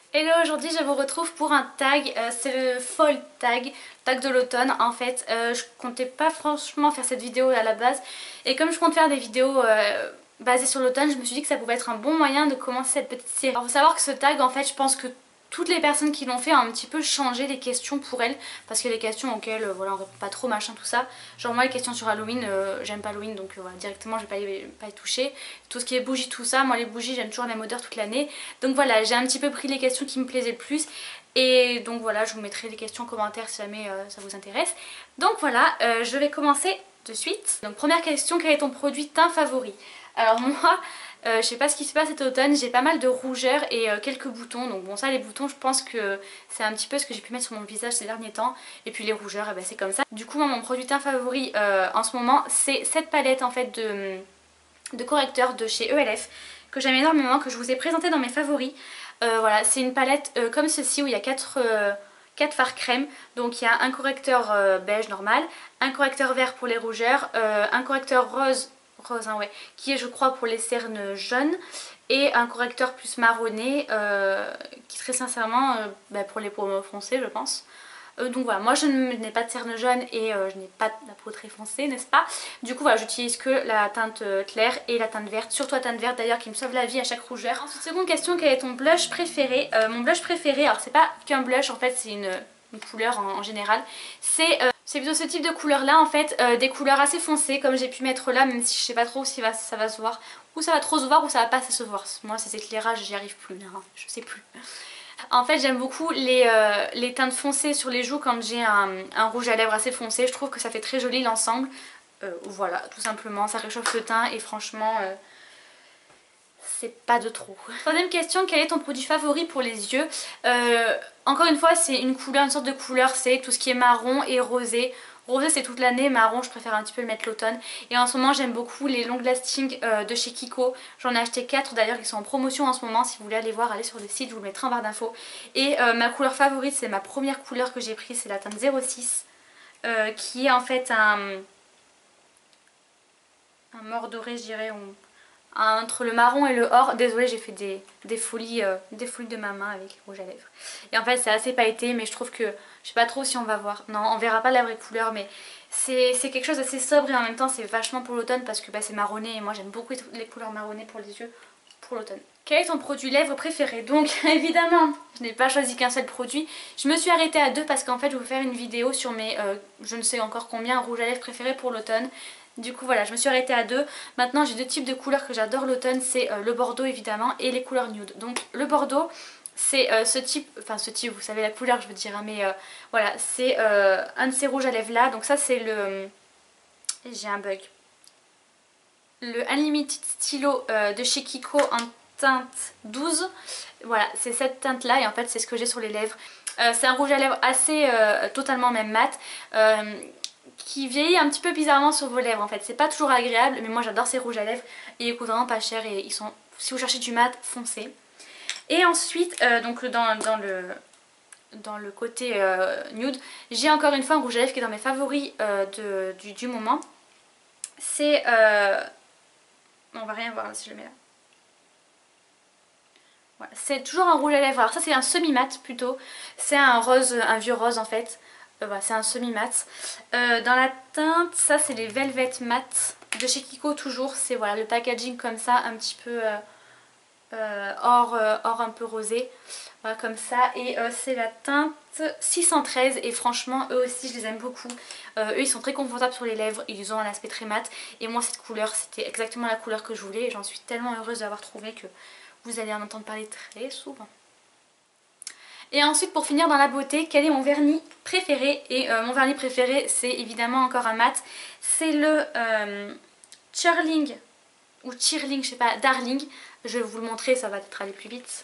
Hello, aujourd'hui je vous retrouve pour un tag, c'est le fall tag, tag de l'automne en fait. Je comptais pas franchement faire cette vidéo à la base et comme je compte faire des vidéos basées sur l'automne, je me suis dit que ça pouvait être un bon moyen de commencer cette petite série. Alors faut savoir que ce tag en fait je pense que toutes les personnes qui l'ont fait ont un petit peu changé les questions pour elles parce que les questions auxquelles voilà, on répond pas trop machin tout ça. Genre moi les questions sur Halloween, j'aime pas Halloween donc voilà, directement je vais pas y toucher. Tout ce qui est bougies tout ça, moi les bougies j'aime toujours la même odeur toute l'année. Donc voilà, j'ai un petit peu pris les questions qui me plaisaient le plus. Et donc voilà, je vous mettrai les questions en commentaire si jamais ça vous intéresse. Donc voilà, je vais commencer de suite. Donc première question, quel est ton produit teint favori? Alors moi, je sais pas ce qui se passe cet automne, j'ai pas mal de rougeurs et quelques boutons. Donc bon ça les boutons je pense que c'est un petit peu ce que j'ai pu mettre sur mon visage ces derniers temps. Et puis les rougeurs, eh ben, c'est comme ça. Du coup moi mon produit teint favori en ce moment c'est cette palette en fait de correcteur de chez ELF que j'aime énormément, que je vous ai présenté dans mes favoris. Voilà, c'est une palette comme ceci où il y a 4 fards crème. Donc il y a un correcteur beige normal, un correcteur vert pour les rougeurs, un correcteur rose hein, ouais, qui est je crois pour les cernes jaunes, et un correcteur plus marronné qui très sincèrement pour les peaux foncées je pense. Donc voilà, moi je n'ai pas de cernes jaunes et je n'ai pas de la peau très foncée, n'est-ce pas? Du coup voilà, j'utilise que la teinte claire et la teinte verte, surtout la teinte verte d'ailleurs qui me sauve la vie à chaque rougeur. Ensuite, seconde question, quel est ton blush préféré? Mon blush préféré, alors c'est pas qu'un blush en fait, c'est une couleur en général. C'est plutôt ce type de couleur là en fait, des couleurs assez foncées comme j'ai pu mettre là, même si je sais pas trop si ça va se voir, ou ça va trop se voir ou ça va pas se voir. Moi ces éclairages j'y arrive plus, hein, je sais plus. En fait j'aime beaucoup les teintes foncées sur les joues quand j'ai un rouge à lèvres assez foncé. Je trouve que ça fait très joli l'ensemble. Voilà, tout simplement, ça réchauffe le teint et franchement c'est pas de trop. Troisième question, quel est ton produit favori pour les yeux? Encore une fois c'est une couleur, une sorte de couleur, c'est tout ce qui est marron et rosé. Rosé c'est toute l'année, marron je préfère un petit peu le mettre l'automne. Et en ce moment j'aime beaucoup les long lasting de chez Kiko. J'en ai acheté 4 d'ailleurs, ils sont en promotion en ce moment. Si vous voulez aller voir, allez sur le site, je vous le mettrai en barre d'infos. Et ma couleur favorite, c'est ma première couleur que j'ai prise, c'est la teinte 06 qui est en fait un mort doré je dirais, entre le marron et le or. Désolée j'ai fait des folies de ma main avec le rouge à lèvres. Et en fait c'est assez pailleté mais je trouve que, je sais pas trop si on va voir. Non, on verra pas la vraie couleur mais c'est quelque chose d'assez sobre et en même temps c'est vachement pour l'automne parce que c'est marronné et moi j'aime beaucoup les couleurs marronnées pour les yeux pour l'automne. Quel est ton produit lèvres préféré? Donc évidemment je n'ai pas choisi qu'un seul produit. Je me suis arrêtée à 2 parce qu'en fait je vais vous faire une vidéo sur mes je ne sais encore combien rouges à lèvres préférés pour l'automne. Du coup voilà, je me suis arrêtée à 2. Maintenant j'ai 2 types de couleurs que j'adore l'automne, c'est le bordeaux évidemment et les couleurs nude. Donc le bordeaux c'est ce type, vous savez la couleur je veux dire, hein, mais voilà c'est un de ces rouges à lèvres là. Donc ça c'est le, j'ai un bug, le Unlimited stylo de chez Kiko en teinte 12. Voilà c'est cette teinte là et en fait c'est ce que j'ai sur les lèvres. C'est un rouge à lèvres assez totalement même mat. Qui vieillit un petit peu bizarrement sur vos lèvres en fait. C'est pas toujours agréable mais moi j'adore ces rouges à lèvres et ils coûtent vraiment pas cher et ils sont, si vous cherchez du mat, foncez. Et ensuite donc dans le côté nude, j'ai encore une fois un rouge à lèvres qui est dans mes favoris du moment. C'est on va rien voir là si je le mets là. Voilà, c'est toujours un rouge à lèvres. Alors ça c'est un semi-mat plutôt. C'est un rose, un vieux rose en fait. Voilà, c'est un semi-mat. Dans la teinte, ça c'est les Velvet Matte de chez Kiko toujours. C'est voilà le packaging comme ça, un petit peu or un peu rosé. Voilà comme ça. Et c'est la teinte 613 et franchement eux aussi je les aime beaucoup. Eux ils sont très confortables sur les lèvres, ils ont un aspect très mat. Et moi cette couleur c'était exactement la couleur que je voulais. Et j'en suis tellement heureuse d'avoir trouvé que vous allez en entendre parler très souvent. Et ensuite pour finir dans la beauté, quel est mon vernis préféré? Et mon vernis préféré c'est évidemment encore un mat. C'est le Churling ou Cheerling, je sais pas, Darling. Je vais vous le montrer, ça va peut-être aller plus vite.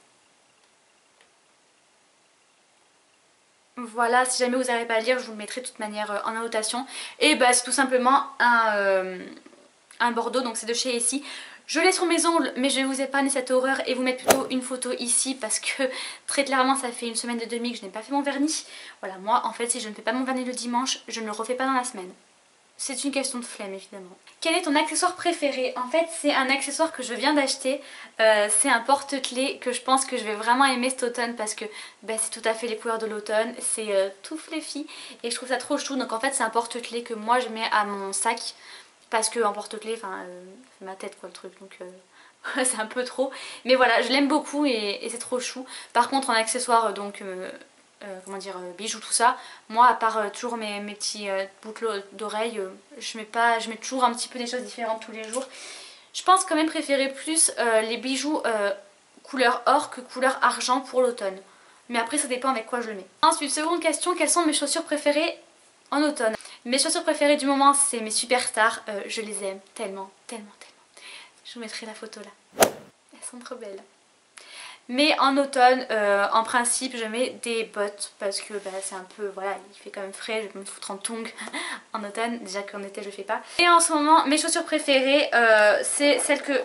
Voilà, si jamais vous n'arrivez pas à lire, je vous le mettrai de toute manière en annotation. Et bah c'est tout simplement un bordeaux, donc c'est de chez Essie. Je l'ai sur mes ongles mais je vais vous épargner cette horreur et vous mettre plutôt une photo ici parce que très clairement ça fait une semaine et demie que je n'ai pas fait mon vernis. Voilà, moi en fait si je ne fais pas mon vernis le dimanche, je ne le refais pas dans la semaine. c'est une question de flemme évidemment. Quel est ton accessoire préféré? En fait c'est un accessoire que je viens d'acheter, c'est un porte-clés que je pense que je vais vraiment aimer cet automne parce que c'est tout à fait les couleurs de l'automne, c'est tout fluffy et je trouve ça trop chou. Donc en fait c'est un porte-clés que moi je mets à mon sac parce que en porte-clés, enfin c'est ma tête quoi le truc donc c'est un peu trop. Mais voilà je l'aime beaucoup et c'est trop chou. Par contre en accessoire donc... comment dire, bijoux tout ça, moi à part toujours mes petits boucles d'oreilles, je mets toujours un petit peu des choses différentes tous les jours. Je pense quand même préférer plus les bijoux couleur or que couleur argent pour l'automne, mais après ça dépend avec quoi je le mets. Ensuite, seconde question, quelles sont mes chaussures préférées en automne? Mes chaussures préférées du moment c'est mes superstars, je les aime tellement, tellement, tellement. Je vous mettrai la photo là, elles sont trop belles. Mais en automne, en principe, je mets des bottes parce que c'est un peu, voilà, il fait quand même frais, je vais me foutre en tongs en automne, déjà qu'en été je le fais pas. Et en ce moment, mes chaussures préférées, c'est celles que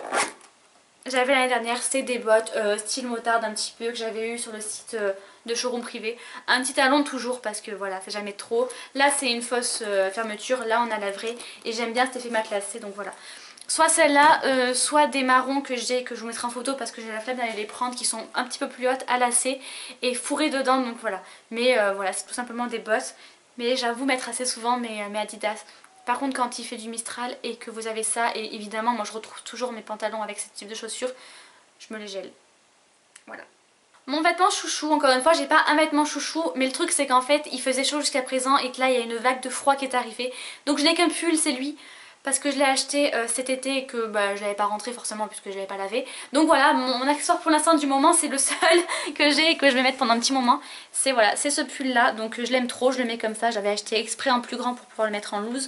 j'avais l'année dernière, c'est des bottes style motarde un petit peu que j'avais eu sur le site de showroom privé. Un petit talon toujours parce que voilà, c'est jamais trop. Là c'est une fausse fermeture, là on a la vraie et j'aime bien cet effet matelassé donc voilà. Soit celle-là, soit des marrons que j'ai, que je vous mettrai en photo parce que j'ai la flemme d'aller les prendre, qui sont un petit peu plus hautes, à lacets et fourrées dedans, donc voilà. Mais voilà, c'est tout simplement des bottes. Mais j'avoue mettre assez souvent mes Adidas. Par contre quand il fait du Mistral et que vous avez ça, et évidemment moi je retrouve toujours mes pantalons avec ce type de chaussures, je me les gèle. Voilà. Mon vêtement chouchou, encore une fois j'ai pas un vêtement chouchou, mais le truc c'est qu'en fait il faisait chaud jusqu'à présent et que là il y a une vague de froid qui est arrivée. Donc je n'ai qu'un pull, c'est lui. Parce que je l'ai acheté cet été et que je l'avais pas rentré forcément puisque je l'avais pas lavé. Donc voilà, mon accessoire pour l'instant du moment c'est le seul que j'ai et que je vais mettre pendant un petit moment. C'est voilà, c'est ce pull là, donc je l'aime trop, je le mets comme ça. J'avais acheté exprès en plus grand pour pouvoir le mettre en loose.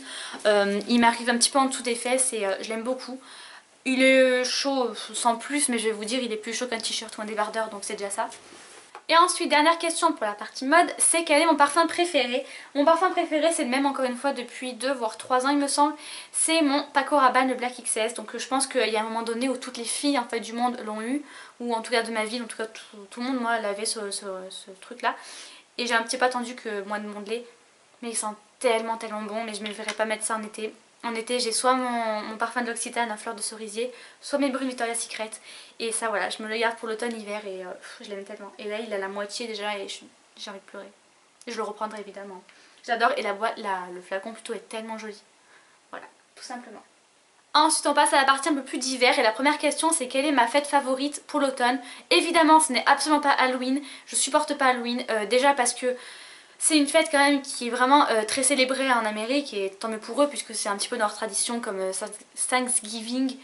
Il m'arrive un petit peu en dessous des fesses et je l'aime beaucoup. Il est chaud sans plus, mais je vais vous dire il est plus chaud qu'un t-shirt ou un débardeur, donc c'est déjà ça. Et ensuite, dernière question pour la partie mode, c'est quel est mon parfum préféré? Mon parfum préféré, c'est le même encore une fois depuis 2 voire 3 ans il me semble. C'est mon Paco Rabanne, le Black XS. Donc je pense qu'il y a un moment donné où toutes les filles en fait du monde l'ont eu. Ou en tout cas de ma ville, en tout cas tout le monde moi l'avait ce truc là. Et j'ai un petit peu attendu que moi de mon l'ait. Mais il sent tellement tellement bon, mais je ne me verrais pas mettre ça en été. En été j'ai soit mon parfum de l'Occitane à fleur de cerisier, soit mes brunes Victoria's Secret. Et ça voilà, je me le garde pour l'automne-hiver et je l'aime tellement. Et là il a la moitié déjà et j'ai envie de pleurer. Et je le reprendrai évidemment. J'adore et le flacon plutôt est tellement joli. Voilà, tout simplement. Ensuite on passe à la partie un peu plus d'hiver et la première question c'est quelle est ma fête favorite pour l'automne. Évidemment ce n'est absolument pas Halloween, je supporte pas Halloween, déjà parce que c'est une fête quand même qui est vraiment très célébrée en Amérique et tant mieux pour eux puisque c'est un petit peu leur tradition comme Thanksgiving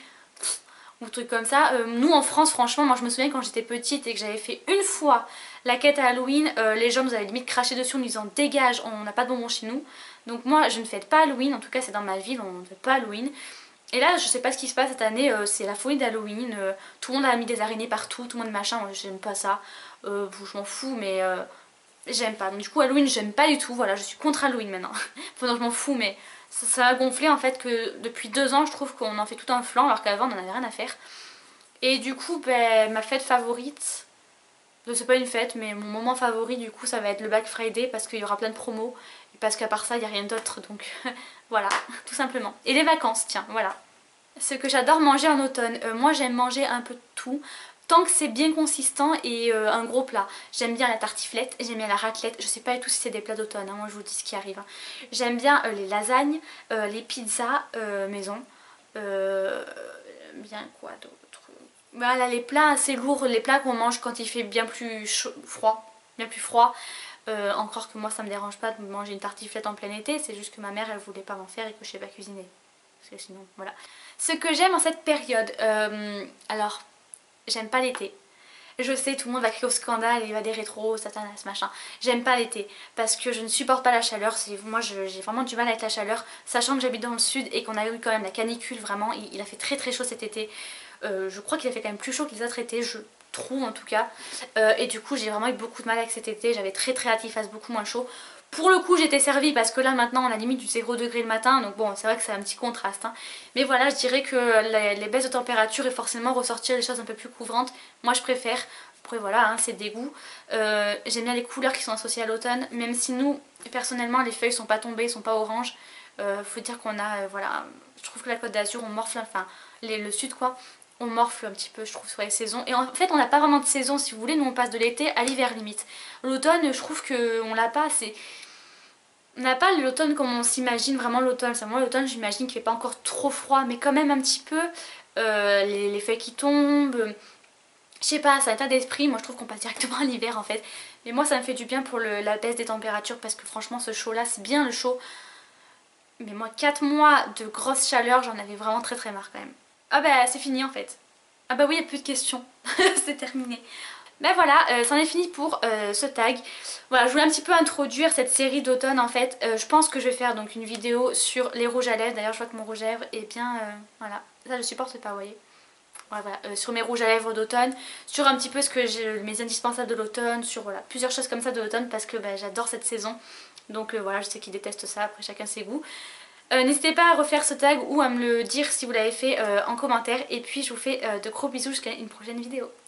ou trucs comme ça. Nous en France franchement, moi je me souviens quand j'étais petite et que j'avais fait une fois la quête à Halloween, les gens nous avaient limite craché dessus en nous disant dégage, on n'a pas de bonbons chez nous. Donc moi je ne fête pas Halloween, en tout cas c'est dans ma ville, on ne fête pas Halloween. Et là je sais pas ce qui se passe cette année, c'est la folie d'Halloween, tout le monde a mis des araignées partout, tout le monde machin, moi j'aime pas ça, je m'en fous mais... j'aime pas, donc du coup Halloween j'aime pas du tout, voilà je suis contre Halloween maintenant. Enfin, je m'en fous mais ça a gonflé en fait que depuis 2 ans je trouve qu'on en fait tout un flanc alors qu'avant on en avait rien à faire. Et du coup ma fête favorite, c'est pas une fête mais mon moment favori du coup ça va être le Black Friday parce qu'il y aura plein de promos et parce qu'à part ça il n'y a rien d'autre donc voilà tout simplement. Et les vacances tiens voilà. Ce que j'adore manger en automne, moi j'aime manger un peu de tout. Tant que c'est bien consistant et un gros plat. J'aime bien la tartiflette, j'aime bien la raclette. Je sais pas du tout si c'est des plats d'automne, hein, moi je vous dis ce qui arrive. Hein. J'aime bien les lasagnes, les pizzas maison. Bien quoi d'autre? Voilà les plats assez lourds, les plats qu'on mange quand il fait bien plus froid. Bien plus froid. Encore que moi ça me dérange pas de manger une tartiflette en plein été. C'est juste que ma mère elle voulait pas m'en faire et que je sais pas cuisiner. Parce que sinon voilà. Ce que j'aime en cette période, alors... j'aime pas l'été. Je sais, tout le monde va crier au scandale, il va des rétros, satanas, machin. J'aime pas l'été parce que je ne supporte pas la chaleur. Moi j'ai vraiment du mal avec la chaleur, sachant que j'habite dans le sud et qu'on a eu quand même la canicule, vraiment. Il a fait très très chaud cet été. Je crois qu'il a fait quand même plus chaud que les autres étés, je trouve en tout cas. Et du coup j'ai vraiment eu beaucoup de mal avec cet été. J'avais très très hâte qu'il fasse beaucoup moins chaud. Pour le coup j'étais servie parce que là maintenant on a limite du 0 degré le matin, donc bon c'est vrai que c'est un petit contraste hein. Mais voilà je dirais que les baisses de température et forcément ressortir des choses un peu plus couvrantes, moi je préfère. Après voilà hein, c'est des goûts. J'aime bien les couleurs qui sont associées à l'automne, même si nous personnellement les feuilles sont pas tombées, sont pas oranges. Faut dire qu'on a, voilà, je trouve que la Côte d'Azur on morfle, enfin le sud quoi, on morfle un petit peu je trouve sur les saisons. Et en fait on n'a pas vraiment de saison si vous voulez, nous on passe de l'été à l'hiver limite. L'automne je trouve qu'on l'a pas, on n'a pas l'automne comme on s'imagine vraiment l'automne. C'est moi l'automne j'imagine qu'il fait pas encore trop froid mais quand même un petit peu, les feuilles qui tombent, je sais pas, c'est un état d'esprit. Moi je trouve qu'on passe directement à l'hiver en fait. Mais moi ça me fait du bien pour la baisse des températures parce que franchement ce chaud là c'est bien le chaud. Mais moi 4 mois de grosse chaleur j'en avais vraiment très marre quand même. Ah bah c'est fini en fait. Ah bah oui, il n'y a plus de questions. C'est terminé. Ben voilà, c'en est fini pour ce tag. Voilà, je voulais un petit peu introduire cette série d'automne en fait. Je pense que je vais faire donc une vidéo sur les rouges à lèvres. D'ailleurs je vois que mon rouge à lèvres est bien, voilà. Ça je supporte pas, vous voyez. Ouais, voilà, sur mes rouges à lèvres d'automne, sur un petit peu ce que j'ai, mes indispensables de l'automne, sur voilà, plusieurs choses comme ça de l'automne parce que bah, j'adore cette saison. Donc voilà, je sais qu'ils détestent ça, après chacun ses goûts. N'hésitez pas à refaire ce tag ou à me le dire si vous l'avez fait en commentaire. Et puis je vous fais de gros bisous jusqu'à une prochaine vidéo.